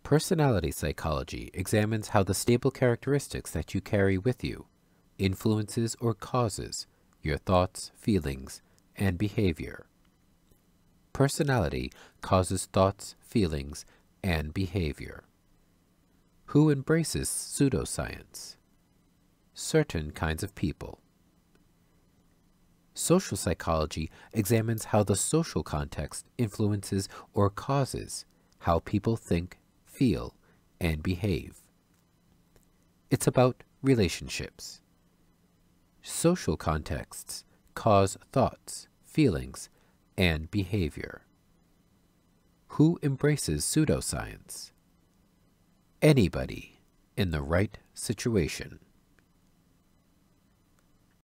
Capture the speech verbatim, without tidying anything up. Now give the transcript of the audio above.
Personality psychology examines how the stable characteristics that you carry with you influences or causes your thoughts, feelings, and behavior. Personality causes thoughts, feelings, and behavior. Who embraces pseudoscience? Certain kinds of people. Social psychology examines how the social context influences or causes how people think, feel, and behave. It's about relationships. Social contexts cause thoughts, feelings, and behavior. Who embraces pseudoscience? Anybody in the right situation.